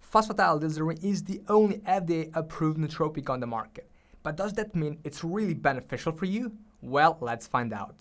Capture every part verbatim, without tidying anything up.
Phosphatidylglycerin is the only F D A-approved nootropic on the market. But does that mean it's really beneficial for you? Well, let's find out.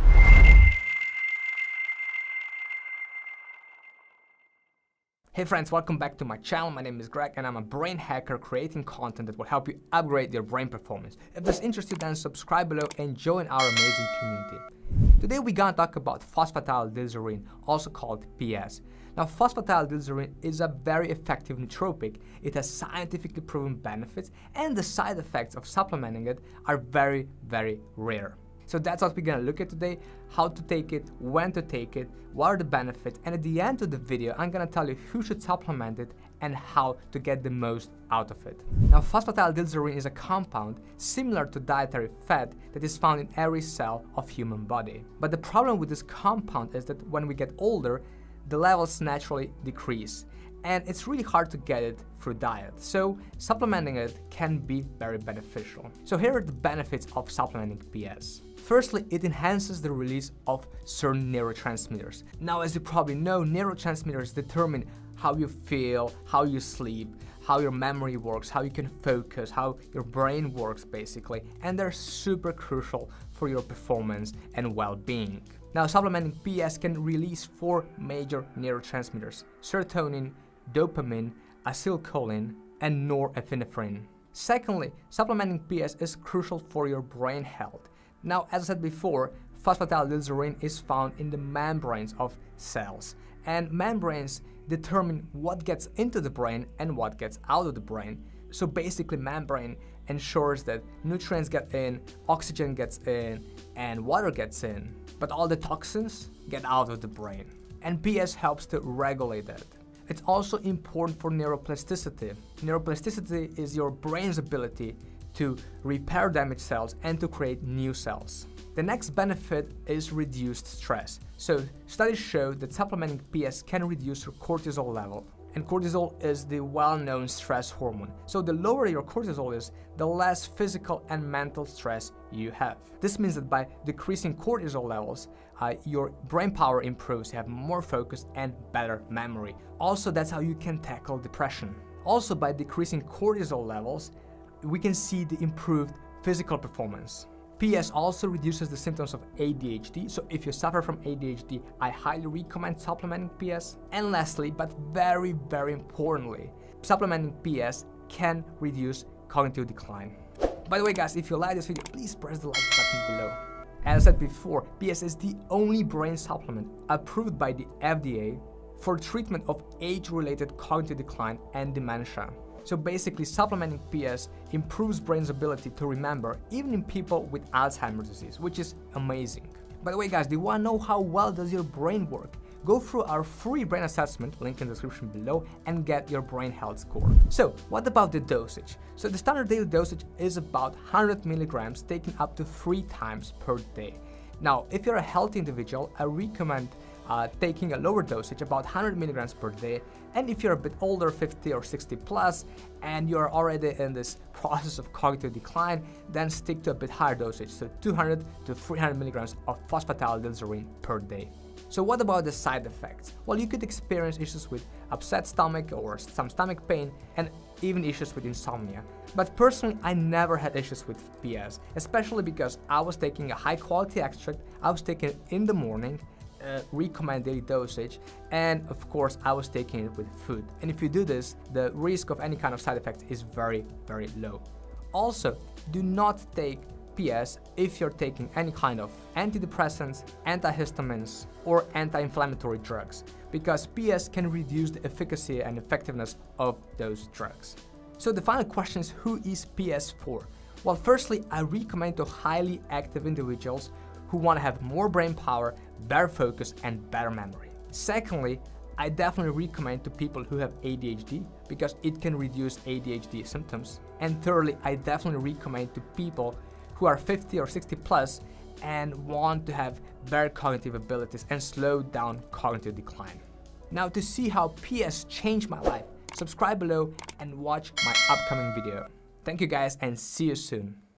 Hey friends, welcome back to my channel. My name is Greg and I'm a brain hacker creating content that will help you upgrade your brain performance. If this interests you, then subscribe below and join our amazing community. Today we're gonna talk about phosphatidylglycerin, also called P S. Now, phosphatidylglycerin is a very effective nootropic. It has scientifically proven benefits and the side effects of supplementing it are very, very rare. So that's what we're gonna look at today, how to take it, when to take it, what are the benefits, and at the end of the video, I'm gonna tell you who should supplement it and how to get the most out of it. Now, phosphatidylglycerin is a compound similar to dietary fat that is found in every cell of human body. But the problem with this compound is that when we get older, the levels naturally decrease. And it's really hard to get it through diet, so supplementing it can be very beneficial. So here are the benefits of supplementing P S. Firstly, it enhances the release of certain neurotransmitters. Now, as you probably know, neurotransmitters determine how you feel, how you sleep, how your memory works, how you can focus, how your brain works basically, and they're super crucial for your performance and well-being. Now, supplementing P S can release four major neurotransmitters: serotonin, dopamine, acetylcholine, and norepinephrine. Secondly, supplementing P S is crucial for your brain health. Now, as I said before, phosphatidylglycerin is found in the membranes of cells, and membranes determine what gets into the brain and what gets out of the brain. So basically, membrane ensures that nutrients get in, oxygen gets in, and water gets in, but all the toxins get out of the brain. And P S helps to regulate that. It's also important for neuroplasticity. Neuroplasticity is your brain's ability to repair damaged cells and to create new cells. The next benefit is reduced stress. So studies show that supplementing P S can reduce your cortisol level. And cortisol is the well-known stress hormone. So the lower your cortisol is, the less physical and mental stress you have. This means that by decreasing cortisol levels, uh, your brain power improves, you have more focus and better memory. Also, that's how you can tackle depression. Also, by decreasing cortisol levels, we can see the improved physical performance. P S also reduces the symptoms of A D H D, so if you suffer from A D H D, I highly recommend supplementing P S. And lastly, but very, very importantly, supplementing P S can reduce cognitive decline. By the way guys, if you like this video, please press the like button below. As I said before, P S is the only brain supplement approved by the F D A for treatment of age-related cognitive decline and dementia. So basically, supplementing P S improves brain's ability to remember, even in people with Alzheimer's disease, which is amazing. By the way guys, do you want to know how well does your brain work? Go through our free brain assessment, link in the description below, and get your brain health score. So what about the dosage? So the standard daily dosage is about one hundred milligrams taken up to three times per day. Now, if you're a healthy individual, I recommend Uh, taking a lower dosage, about one hundred milligrams per day. And if you're a bit older, fifty or sixty plus, and you're already in this process of cognitive decline, then stick to a bit higher dosage, so two hundred to three hundred milligrams of phosphatidylglycerin per day. So what about the side effects? Well, you could experience issues with upset stomach or some stomach pain, and even issues with insomnia. But personally, I never had issues with P S, especially because I was taking a high quality extract, I was taking it in the morning, Uh, recommend daily dosage, and of course I was taking it with food. And if you do this, the risk of any kind of side effects is very, very low. Also, do not take P S if you're taking any kind of antidepressants, antihistamines, or anti-inflammatory drugs, because P S can reduce the efficacy and effectiveness of those drugs. So the final question is, who is P S for? Well, firstly, I recommend to highly active individuals who want to have more brain power, better focus, and better memory. Secondly, I definitely recommend to people who have A D H D because it can reduce A D H D symptoms. And thirdly, I definitely recommend to people who are fifty or sixty plus and want to have better cognitive abilities and slow down cognitive decline. Now, to see how P S changed my life, subscribe below and watch my upcoming video. Thank you guys and see you soon.